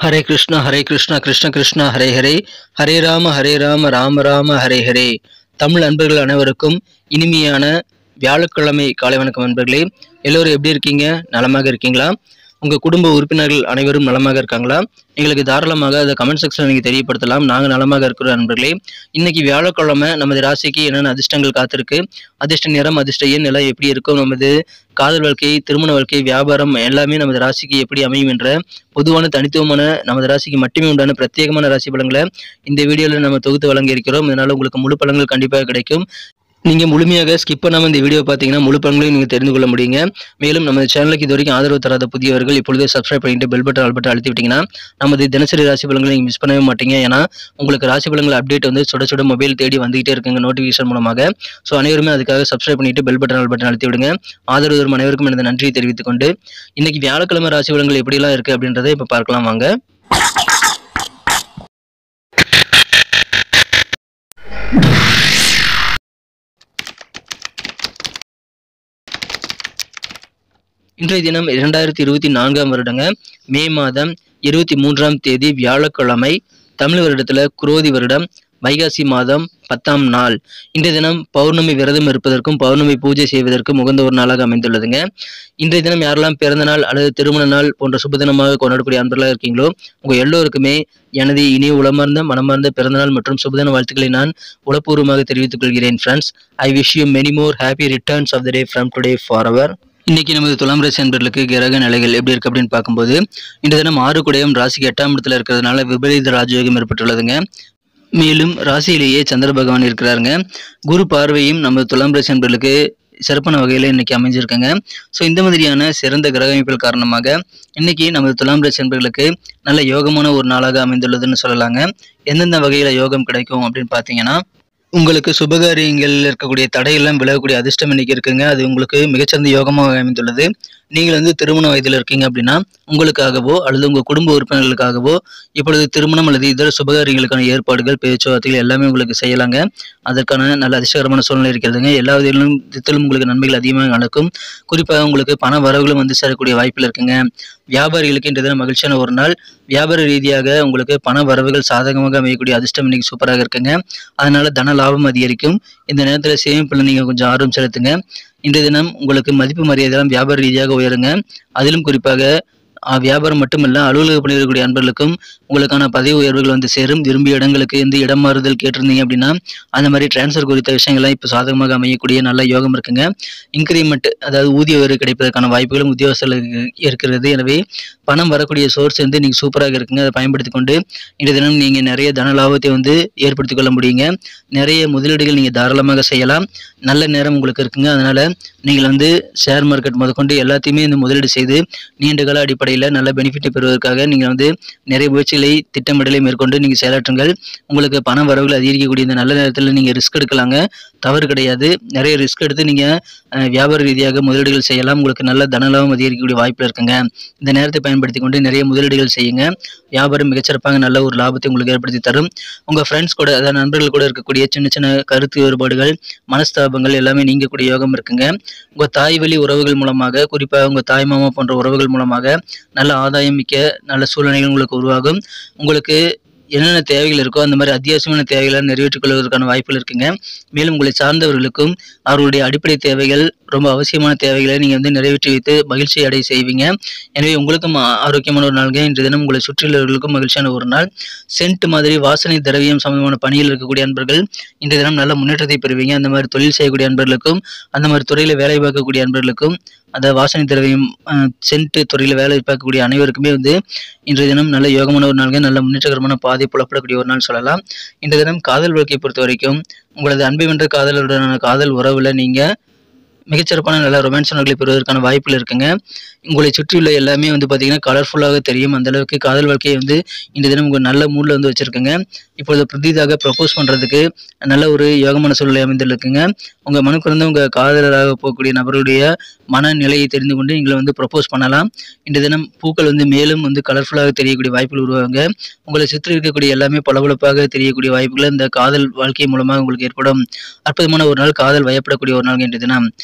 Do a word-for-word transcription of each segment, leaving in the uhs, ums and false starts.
ஹரே கிருஷ்ணா ஹரே கிருஷ்ணா கிருஷ்ண கிருஷ்ணா ஹரே ஹரே ஹரே ராம ஹரே ராம ராம ராம ஹரே ஹரே. தமிழ் அன்பர்கள் அனைவருக்கும் இனிமையான வியாழக்கிழமை காலை வணக்கம் அன்பர்களே. எல்லோரும் எப்படி இருக்கீங்க? நலமாக இருக்கீங்களா? உங்கள் குடும்ப உறுப்பினர்கள் அனைவரும் நலமாக இருக்காங்களா? எங்களுக்கு தாராளமாக அதை கமெண்ட் செக்ஷனில் நீங்கள் தெரியப்படுத்தலாம். நாங்கள் நலமாக இருக்கிறோம் நண்பர்களே. இன்னைக்கு வியாழக்கிழமை நமது ராசிக்கு என்னென்ன அதிர்ஷ்டங்கள் காத்திருக்கு, அதிர்ஷ்ட நிறம், அதிர்ஷ்ட எண் எல்லாம் எப்படி இருக்கும், நமது காதல் வாழ்க்கை, திருமண வாழ்க்கை, வியாபாரம் எல்லாமே நமது ராசிக்கு எப்படி அமையும் என்ற பொதுவான தனித்துவமான நமது ராசிக்கு மட்டுமே உண்டான பிரத்யேகமான ராசி பலன்களை இந்த வீடியோவில் நம்ம தொகுத்து வழங்கி இருக்கிறோம். இதனால் உங்களுக்கு முழு பலன்கள் கண்டிப்பாக கிடைக்கும். நீங்கள் முழுமையாக ஸ்கிப் பண்ணாமல் இந்த வீடியோ பார்த்தீங்கன்னா முழு பலன்களையும் நீங்கள் தெரிந்து கொள்ள முடியுங்க. மேலும் நம்ம சேனலுக்கு இது வரைக்கும் ஆதரவு தராத புதியவர்கள் இப்பொழுதே சப்ஸ்கிரைப் பண்ணிட்டு பெல் பட்டன் ஆல் பட்டன் அழுத்தி விட்டீங்கன்னா நமது தினசரி ராசி பலன்களை நீங்கள் மிஸ் பண்ணவே மாட்டீங்க. ஏன்னா உங்களுக்கு ராசி பலன்கள் அப்டேட் வந்து சுட சுட மொபைல் தேடி வந்துகிட்டே இருக்குங்க நோட்டிஃபிகேஷன் மூலமாக. ஸோ அனைவருமே அதுக்காக சப்ஸ்கிரைப் பண்ணிட்டு பெல் பட்டன் ஆல் பட்டன் அழுத்தி விடுங்க. ஆதரவு தரும் அனைவருக்கும் எனது நன்றியை தெரிவித்துக் கொண்டு இன்னைக்கு வியாழக்கிழமை ராசி பலன்கள் எப்படிலாம் இருக்குது அப்படின்றத இப்போ பார்க்கலாம் வாங்க. இன்றைய தினம் இரண்டாயிரத்தி இருபத்தி நான்காம் வருடங்க மே மாதம் இருபத்தி மூன்றாம் தேதி வியாழக்கிழமை, தமிழ் வருடத்துல குரோதி வருடம் வைகாசி மாதம் பத்தாம் நாள். இன்றைய தினம் பௌர்ணமி விரதம் இருப்பதற்கும் பௌர்ணமி பூஜை செய்வதற்கும் உகந்த ஒரு நாளாக அமைந்துள்ளதுங்க. இன்றைய தினம் யாரெல்லாம் பிறந்த நாள் அல்லது திருமண நாள் போன்ற சுபதினமாக கொண்டாடக்கூடிய அன்பர்களாக இருக்கீங்களோ உங்க எல்லோருக்குமே எனது இனிய உளமார்ந்த மனமார்ந்த பிறந்தநாள் மற்றும் சுபதின வாழ்த்துக்களை நான் உளப்பூர்வமாக தெரிவித்துக் கொள்கிறேன். Friends, I wish you many more happy returns of the day from today for our. இன்னைக்கு நமது துலாம் ராசி அன்பர்களுக்கு கிரக நிலைகள் எப்படி இருக்கு அப்படின்னு பார்க்கும்போது இந்த தினம் ஆறு குடையம் ராசிக்கு எட்டாம் இடத்துல இருக்கிறதுனால விபரீத ராஜயோகம் ஏற்பட்டுள்ளதுங்க. மேலும் ராசியிலேயே சந்திர பகவான் இருக்கிறாருங்க. குரு பார்வையும் நமது துலாம் ராசி அன்பர்களுக்கு சிறப்பான வகையில் இன்னைக்கு அமைஞ்சிருக்குங்க. ஸோ இந்த மாதிரியான சிறந்த கிரக அமைப்புகள் காரணமாக இன்னைக்கு நமது துலாம் ராசி அன்பர்களுக்கு நல்ல யோகமான ஒரு நாளாக அமைந்துள்ளதுன்னு சொல்லலாங்க. எந்தெந்த வகையில் யோகம் கிடைக்கும் அப்படின்னு பார்த்தீங்கன்னா, உங்களுக்கு சுபகாரியங்கள் இருக்கக்கூடிய தடையெல்லாம் விலகக்கூடிய அதிர்ஷ்டம் இன்னைக்கு இருக்குங்க. அது உங்களுக்கு மிகச்சிறந்த யோகமாக அமைந்துள்ளது. நீங்கள் வந்து திருமண வயதில் இருக்கீங்க அப்படின்னா உங்களுக்காகவோ அல்லது உங்கள் குடும்ப உறுப்பினர்களுக்காகவோ இப்பொழுது திருமணம் அல்லது இதர சுபகாரியங்களுக்கான ஏற்பாடுகள், பேச்சுவார்த்தைகள் எல்லாமே உங்களுக்கு செய்யலாங்க. அதற்கான நல்ல அதிர்ஷ்டகரமான சூழ்நிலை இருக்கிறதுங்க. எல்லா விதத்திலும் விதத்திலும் உங்களுக்கு நன்மைகள் அதிகமாக நடக்கும். குறிப்பாக உங்களுக்கு பண வரவுகளும் வந்து சேரக்கூடிய வாய்ப்பில் இருக்குங்க. வியாபாரிகளுக்கு இன்றைய தினம் மகிழ்ச்சியான ஒரு நாள். வியாபார ரீதியாக உங்களுக்கு பண வரவுகள் சாதகமாக அமையக்கூடிய அதிர்ஷ்டம் இன்னைக்கு சூப்பராக இருக்குங்க. அதனால தன லாபம் அதிகரிக்கும். இந்த நேரத்தில் சேமிப்பில் நீங்கள் கொஞ்சம் ஆர்வம் செலுத்துங்க. இன்றைய தினம் உங்களுக்கு மதிப்பு மரியாதையெல்லாம் வியாபார ரீதியாக உயருங்க. அதிலும் குறிப்பாக வியாபாரம் மட்டுமல்ல, அலுவலக பணியிருக்கக்கூடிய அன்பர்களுக்கும் உங்களுக்கான பதவி உயர்வுகள் வந்து சேரும். விரும்பிய இடங்களுக்கு எந்த இடம் மாறுதல் கேட்டிருந்தீங்க அப்படின்னா அந்த மாதிரி டிரான்ஸ்ஃபர் குறித்த விஷயங்கள்லாம் இப்போ சாதகமாக அமையக்கூடிய நல்ல யோகம் இருக்குங்க. இன்க்ரிமெண்ட், அதாவது ஊதிய உயர்வு கிடைப்பதற்கான வாய்ப்புகளும் உத்தியோகஸ்தர்களுக்கு இருக்கிறது. எனவே பணம் வரக்கூடிய சோர்ஸ் வந்து நீங்கள் சூப்பராக இருக்குங்க. அதை பயன்படுத்தி கொண்டு இன்றைய தினம் நீங்கள் நிறைய தன லாபத்தை வந்து ஏற்படுத்திக் கொள்ள முடியுங்க. நிறைய முதலீடுகள் நீங்கள் தாராளமாக செய்யலாம். நல்ல நேரம் உங்களுக்கு இருக்குங்க. அதனால நீங்கள் வந்து ஷேர் மார்க்கெட் முதற்கொண்டு எல்லாத்தையுமே இந்த முதலீடு செய்து நீண்ட கால அடிப்படையில் நல்ல பெனிஃபிட்டை பெறுவதற்காக நீங்கள் வந்து நிறைய முயற்சிகளை, திட்டமிடலை மேற்கொண்டு நீங்கள் செயலாற்றுங்கள். உங்களுக்கு பண வரவுகள் அதிகரிக்கக்கூடிய இந்த நல்ல நேரத்தில் நீங்கள் ரிஸ்க் எடுக்கலாங்க. தவறு கிடையாது. நிறைய ரிஸ்க் எடுத்து நீங்கள் வியாபார ரீதியாக முதலீடுகள் செய்யலாம். உங்களுக்கு நல்ல தனலாபம் அதிகரிக்கக்கூடிய வாய்ப்பில் இருக்குங்க. இந்த நேரத்தை பயன்படுத்தி கொண்டு நிறைய முதலீடுகள் செய்யுங்க. வியாபாரம் மிகச்சிறப்பாக நல்ல ஒரு லாபத்தை உங்களுக்கு ஏற்படுத்தி தரும். உங்கள் ஃப்ரெண்ட்ஸ் கூட, அதாவது நண்பர்கள் கூட இருக்கக்கூடிய சின்ன சின்ன கருத்து வேறுபாடுகள், மனஸ்தாபங்கள் எல்லாமே நீங்கக்கூடிய யோகம் இருக்குங்க. உங்கள் தாய் வழி உறவுகள் மூலமாக, குறிப்பாக உங்கள் தாய் மாமா போன்ற உறவுகள் மூலமாக நல்ல ஆதாயம் மிக்க நல்ல சூழ்நிலைகள் உங்களுக்கு உருவாகும். உங்களுக்கு என்னென்ன தேவைகள் இருக்கோ அந்த மாதிரி அத்தியாவசியமான தேவைகளை நிறைவேற்றிக் கொள்வதற்கான வாய்ப்புகள் இருக்குங்க. மேலும் உங்களை சார்ந்தவர்களுக்கும் அவர்களுடைய அடிப்படை தேவைகள், ரொம்ப அவசியமான தேவைகளை நீங்கள் வந்து நிறைவேற்றி வைத்து மகிழ்ச்சி அடைய செய்வீங்க. எனவே உங்களுக்கும் ஆரோக்கியமான ஒரு நாள்ங்க. இன்றைய தினம் உங்களை சுற்றியுள்ளவர்களுக்கும் மகிழ்ச்சியான ஒரு நாள். சென்ட் மாதிரி வாசனை திரவியம் சம்பந்தமான பணியில் இருக்கக்கூடிய அன்பர்கள் இன்றைய தினம் நல்ல முன்னேற்றத்தை பெறுவீங்க. அந்த மாதிரி தொழில் செய்யக்கூடிய அன்பர்களுக்கும் அந்த மாதிரி துறையில் வேலை பார்க்கக்கூடிய அன்பர்களுக்கும் அந்த வாசனை திரவியம் சென்ட் துறையில் வேலை பார்க்கக்கூடிய அனைவருக்குமே வந்து இன்றைய தினம் நல்ல யோகமான ஒரு நாள்ங்க. நல்ல முன்னேற்றகரமான பாதை புலப்படக்கூடிய ஒரு நாள் சொல்லலாம். இன்றைய தினம் காதல் வாழ்க்கையை பொறுத்த வரைக்கும் உங்களது அன்பை வென்ற காதலுடனான காதல் உறவில் நீங்கள் மிகச்சிறப்பான நல்ல ரொமான்ஸ் உணர்வுகளை பெறுவதற்கான வாய்ப்புகள் இருக்குங்க. உங்களை சுற்றியுள்ள எல்லாமே வந்து பார்த்தீங்கன்னா கலர்ஃபுல்லாக தெரியும். அந்த அளவுக்கு காதல் வாழ்க்கையை வந்து இந்த தினம் உங்கள் நல்ல மூடில் வந்து வச்சுருக்குங்க. இப்பொழுது புதிதாக ப்ரப்போஸ் பண்ணுறதுக்கு நல்ல ஒரு யோகமான சூழ்நிலை அமைந்துருக்குங்க. உங்கள் மனக்கு வந்து உங்கள் காதலராக போகக்கூடிய நபருடைய மனநிலையை தெரிந்து கொண்டு நீங்களை வந்து ப்ரப்போஸ் பண்ணலாம். இந்த தினம் பூக்கள் வந்து மேலும் வந்து கலர்ஃபுல்லாக தெரியக்கூடிய வாய்ப்புகள் உருவாங்க. உங்களை சுற்றி இருக்கக்கூடிய எல்லாமே பளபளப்பாக தெரியக்கூடிய வாய்ப்புகள் இந்த காதல் வாழ்க்கை மூலமாக உங்களுக்கு ஏற்படும். அற்புதமான ஒரு நாள், காதல் வயப்படக்கூடிய ஒரு நாள் இன்றைய தினம்.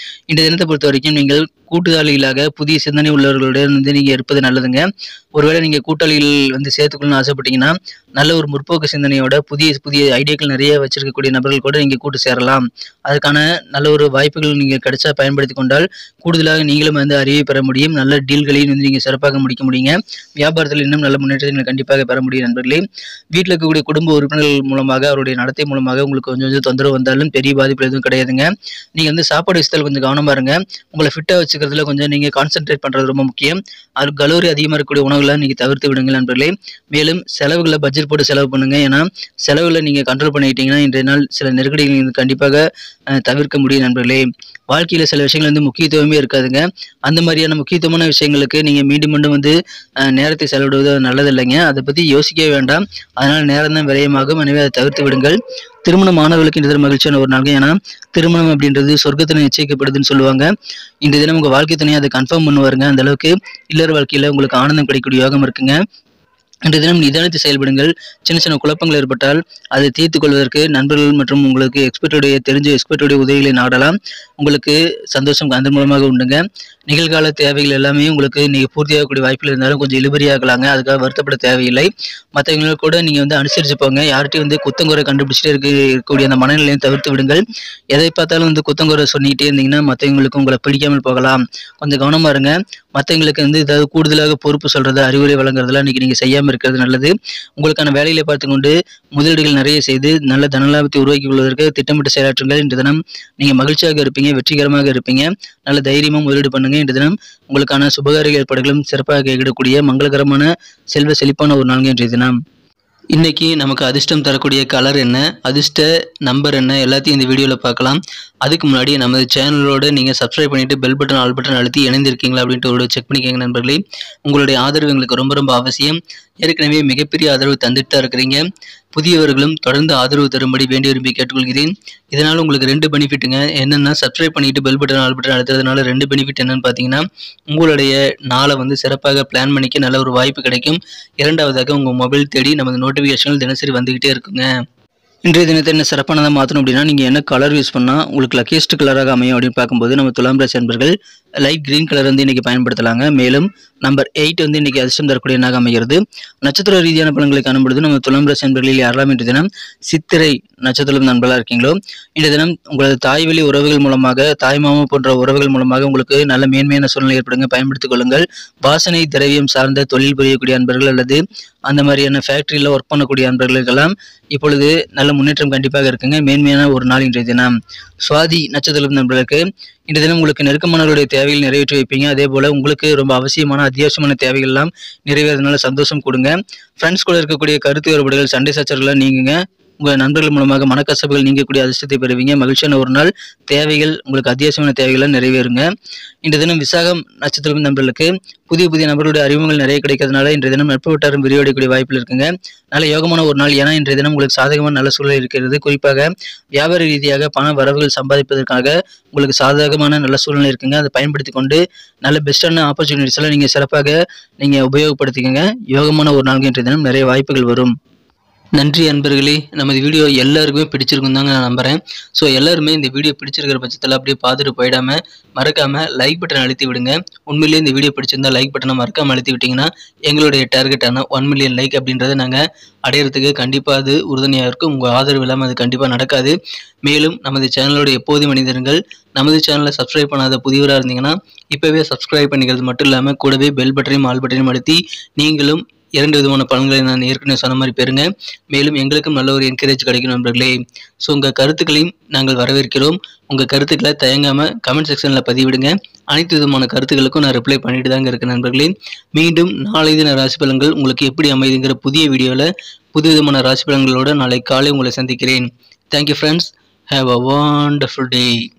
இந்த தினத்தை பொறுத்த வரைக்கும் நீங்கள் கூட்டாளிகளாக புதிய சிந்தனை உள்ளவர்களுடன் வந்து நீங்கள் இருப்பது நல்லதுங்க. ஒருவேளை நீங்கள் கூட்டாளிகள் வந்து சேர்த்துக்கணும்னு ஆசைப்பட்டீங்கன்னா நல்ல ஒரு முற்போக்கு சிந்தனையோட புதிய புதிய ஐடியாக்கள் நிறைய வச்சிருக்கக்கூடிய நபர்கள் கூட நீங்கள் கூட்டு சேரலாம். அதுக்கான நல்ல ஒரு வாய்ப்புகள் நீங்கள் கிடைச்சா பயன்படுத்தி கொண்டால் கூடுதலாக நீங்களும் வந்து அறிவை பெற முடியும். நல்ல டீல்களையும் வந்து நீங்கள் சிறப்பாக முடிக்க முடியுங்க. வியாபாரத்தில் இன்னும் நல்ல முன்னேற்றத்தை நீங்கள் கண்டிப்பாக பெற முடியும் நண்பர்களே. வீட்டில் இருக்கக்கூடிய குடும்ப உறுப்பினர்கள் மூலமாக அவருடைய நடத்தை மூலமாக உங்களுக்கு கொஞ்சம் கொஞ்சம் தொந்தரவு வந்தாலும் பெரிய பாதிப்பு எதுவும் கிடையாதுங்க. நீங்கள் வந்து சாப்பாடு விஷயத்தில் கொஞ்சம் கவனமாக இருங்க. உங்களை ஃபிட்டாக வச்சுக்கிறதுல கொஞ்சம் நீங்கள் கான்சென்ட்ரேட் பண்ணுறது ரொம்ப முக்கியம். அது கலோரி அதிகமாக இருக்கக்கூடிய உணவுகளை நீங்கள் தவிர்த்து விடுங்க நண்பர்களே. மேலும் செலவுகளை பட்ஜெட் போட்டு செலவு பண்ணுங்க. ஏன்னா செலவுகளை நீங்கள் கண்ட்ரோல் பண்ணிக்கிட்டீங்கன்னா இன்றைய நாள் சில நெருக்கடிகள் கண்டிப்பாக தவிர்க்க முடியும் நண்பர்களே. வாழ்க்கையில் சில விஷயங்கள் வந்து முக்கியத்துவமே இருக்காதுங்க. அந்த மாதிரியான முக்கியத்துவமான விஷயங்களுக்கு நீங்கள் மீண்டும் மீண்டும் வந்து நேரத்தை செலவிடுவது நல்லது இல்லைங்க. அதை பற்றி யோசிக்கவே வேண்டாம். அதனால் நேரம் தான் விரயமாகும். எனவே அதை தவிர்த்து விடுங்கள். திருமணம் ஆனவர்களுக்கு இந்த மகிழ்ச்சியான ஒரு நாள். ஏன்னா திருமணம் அப்படின்றது சொர்க்கத்தில் நிச்சயிக்கப்படுதுன்னு சொல்லுவாங்க. இந்த தினம் உங்கள் வாழ்க்கை துணையை அதை கன்ஃபார்ம் பண்ணுவாருங்க. அந்த அளவுக்கு இல்லற வாழ்க்கையில் உங்களுக்கு ஆனந்தம் கிடைக்கக்கூடிய யோகம் இருக்குங்க. இன்றைய தினம் நிதானித்து செயல்படுங்கள். சின்ன சின்ன குழப்பங்கள் ஏற்பட்டால் அதை தீர்த்து கொள்வதற்கு நண்பர்கள் மற்றும் உங்களுக்கு எக்ஸ்பர்ட்டுடைய தெரிஞ்ச எக்ஸ்பர்ட்டுடைய உதவிகளை நாடலாம். உங்களுக்கு சந்தோஷம் அதன் மூலமாக உண்டுங்க. நிகழ்கால தேவைகள் எல்லாமே உங்களுக்கு நீங்கள் பூர்த்தியாகக்கூடிய வாய்ப்பில் இருந்தாலும் கொஞ்சம் இழுபறியாகலாங்க. அதுக்காக வருத்தப்பட தேவையில்லை. மற்றவங்கள கூட நீங்கள் வந்து அனுசரித்து போங்க. யார்கிட்டையும் வந்து குத்தங்குறை கண்டுபிடிச்சிட்டே இருக்க இருக்கக்கூடிய அந்த மனநிலையை தவிர்த்து விடுங்கள். எதை பார்த்தாலும் வந்து குத்தங்குறை சொல்லிக்கிட்டே இருந்தீங்கன்னா மற்றவங்களுக்கு உங்களை பிடிக்காமல் போகலாம். கொஞ்சம் கவனமாக இருங்க. மற்றவங்களுக்கு வந்து ஏதாவது கூடுதலாக பொறுப்பு சொல்கிறது அறிவுரை வழங்குறதுலாம் இன்றைக்கி நீங்கள் செய்யாமல் இருக்கிறது நல்லது. உங்களுக்கான வேலைகளை பார்த்து கொண்டு முதலீடுகள் நிறைய செய்து நல்ல தனலாபத்தை உருவாக்கி கொள்வதற்கு திட்டமிட்டு செயலாற்றுங்கள். இன்று தினம் நீங்கள் மகிழ்ச்சியாக இருப்பீங்க, வெற்றிகரமாக இருப்பீங்க. நல்ல தைரியமாக முதலீடு பண்ணுங்க. இன்று தினம் உங்களுக்கான சுபகாரிய ஏற்பாடுகளும் சிறப்பாக கைவிடக்கூடிய மங்களகரமான செல்வ செழிப்பான ஒரு நாள் இன்றைய தினம். இன்றைக்கி நமக்கு அதிர்ஷ்டம் தரக்கூடிய கலர் என்ன, அதிர்ஷ்ட நம்பர் என்ன, எல்லாத்தையும் இந்த வீடியோவில் பார்க்கலாம். அதுக்கு முன்னாடி நமது சேனலோடு நீங்கள் சப்ஸ்கிரைப் பண்ணிவிட்டு பெல் பட்டன் ஆல் பட்டன் அழுத்தி இணைந்திருக்கீங்களா அப்படின்ட்டு ஒரு செக் பண்ணிக்கோங்க நண்பர்களே. உங்களுடைய ஆதரவு எங்களுக்கு ரொம்ப ரொம்ப அவசியம். ஏற்கனவே மிகப்பெரிய ஆதரவு தந்துட்டு தான் இருக்கிறீங்க. புதியவர்களும் தொடர்ந்து ஆதரவு தரும்படி வேண்டி விரும்பி கேட்டுக்கொள்கிறேன். இதனால் உங்களுக்கு ரெண்டு பெனிஃபிட்டுங்க. என்னென்னா சப்ஸ்கிரைப் பண்ணிவிட்டு பெல் பட்டன் ஆல் பட்டன் அழுத்துறதுனால ரெண்டு பெனிஃபிட் என்னென்னு பார்த்தீங்கன்னா உங்களுடைய நாளை வந்து சிறப்பாக பிளான் பண்ணிக்க நல்ல ஒரு வாய்ப்பு கிடைக்கும். இரண்டாவதாக உங்கள் மொபைல் தேடி நமது நோட்டிஃபிகேஷன்கள் தினசரி வந்துக்கிட்டே இருக்குங்க. இன்றைய தினத்தை என்ன சிறப்பானதாக மாற்றணும் அப்படின்னா நீங்கள் என்ன கலர் யூஸ் பண்ணால் உங்களுக்கு லக்கியஸ்ட் கலராக அமையும் அப்படின்னு பார்க்கும்போது நம்ம துலாம் ராசி அன்பர்கள் லைட் கிரீன் கலர் வந்து இன்றைக்கி பயன்படுத்தலாங்க. மேலும் நம்பர் எயிட் வந்து இன்றைக்கி அதிர்ஷ்டம் தரக்கூடிய எண்ணாக அமைகிறது. நட்சத்திர ரீதியான பலன்களை காணும்பொழுது நம்ம துலாம் ராசி அன்பர்களில் யாரெல்லாம் இன்றைய தினம் சித்திரை நட்சத்திரம் நண்பர்களாக இருக்கீங்களோ இன்றைய தினம் உங்களது தாய் வழி உறவுகள் மூலமாக தாய் மாமா போன்ற உறவுகள் மூலமாக உங்களுக்கு நல்ல மேன்மையான சூழ்நிலை ஏற்படுங்க. பயன்படுத்திக் கொள்ளுங்கள். வாசனை திரவியம் சார்ந்த தொழில் புரியக்கூடிய அன்பர்கள் அல்லது அந்த மாதிரியான ஃபேக்ட்ரியில் ஒர்க் பண்ணக்கூடிய அன்பர்களுக்கெல்லாம் இப்பொழுது நல்ல முன்னேற்றம் கண்டிப்பாக இருக்குங்க. மேன்மையான ஒரு நாள் இன்றைய தினம். சுவாதி நட்சத்திரம் நண்பர்களுக்கு இன்றைய தினம் உங்களுக்கு நெருக்கமானவருடைய தேவைகள் நிறைவேற்றி வைப்பீங்க. அதே போல் உங்களுக்கு ரொம்ப அவசியமான அத்தியாவசியமான தேவைகள் எல்லாம் நிறைவேறதுனால சந்தோஷம் கொடுங்க. ஃப்ரெண்ட்ஸ் கூட இருக்கக்கூடிய கருத்து வேறுபாடுகள் சண்டை சச்சரவுகள் நீங்குங்க. உங்கள் நண்பர்கள் மூலமாக மனக்கசப்புகள் நீங்கக்கூடிய அதிர்ஷ்டத்தை பெறுவீங்க. மகிழ்ச்சியான ஒரு நாள். தேவைகள் உங்களுக்கு அத்தியாவசியமான தேவைகள் நிறைவேறுங்க. இன்றைய தினம் விசாகம் நட்சத்திரம் நண்பர்களுக்கு புதிய புதிய நபர்களுடைய அறிமுகங்கள் நிறைய கிடைக்கிறதுனால இன்றைய தினம் நட்பு வட்டாரம் விரிவடையக்கூடிய வாய்ப்பில் இருக்குங்க. நல்ல யோகமான ஒரு நாள். ஏன்னா இன்றைய தினம் உங்களுக்கு சாதகமான நல்ல சூழல் இருக்கிறது. குறிப்பாக வியாபார ரீதியாக பண வரவுகள் சம்பாதிப்பதற்காக உங்களுக்கு சாதகமான நல்ல சூழ்நிலை இருக்குங்க. அதை பயன்படுத்தி கொண்டு நல்ல பெஸ்டான ஆப்பர்ச்சுனிட்டிஸ் எல்லாம் நீங்கள் சிறப்பாக நீங்கள் உபயோகப்படுத்திக்கங்க. யோகமான ஒரு நாளுக்கு இன்றைய தினம் நிறைய வாய்ப்புகள் வரும். நன்றி அன்பர்களே. நமது வீடியோ எல்லாருக்குமே பிடிச்சிருக்கும் தாங்க நான் நம்புகிறேன். ஸோ எல்லாருமே இந்த வீடியோ பிடிச்சிருக்கிற பட்சத்தில் அப்படியே பார்த்துட்டு போயிடாமல் மறக்காமல் லைக் பட்டன் அழுத்தி விடுங்க. உண்மையிலேயே இந்த வீடியோ பிடிச்சிருந்தால் லைக் பட்டனை மறக்காமல் அழுத்தி விட்டிங்கன்னா எங்களுடைய டார்கெட்டான ஒன் மில்லியன் லைக் அப்படின்றத நாங்கள் அடையிறதுக்கு கண்டிப்பாக அது உறுதுணையாக இருக்கும். உங்கள் ஆதரவு இல்லாமல் அது கண்டிப்பாக நடக்காது. மேலும் நமது சேனலோட எப்போது மனிதர்கள் நமது சேனலை சப்ஸ்கிரைப் பண்ணாத புதியவராக இருந்தீங்கன்னா இப்போவே சப்ஸ்கிரைப் பண்ணிக்கிறது மட்டும் இல்லாமல் கூடவே பெல் பட்டனையும் ஆல் பட்டனையும் அழுத்தி நீங்களும் இரண்டு விதமான பலன்களை நான் ஏற்கனவே சொன்ன மாதிரி பெறுங்க. மேலும் எங்களுக்கும் நல்ல ஒரு என்கரேஜ் கிடைக்கும் நண்பர்களே. ஸோ உங்கள் கருத்துக்களையும் நாங்கள் வரவேற்கிறோம். உங்கள் கருத்துக்களை தயங்காமல் கமெண்ட் செக்ஷனில் பதிவிடுங்க. அனைத்து விதமான கருத்துக்களுக்கும் நான் ரிப்ளை பண்ணிட்டு தாங்க இருக்கேன் நண்பர்களே. மீண்டும் நாளை தின ராசி பலன்கள் உங்களுக்கு எப்படி அமைதுங்கிற புதிய வீடியோவில் புது விதமான ராசி பலன்களோடு நாளை காலை உங்களை சந்திக்கிறேன். Thank you friends. Have a wonderful day.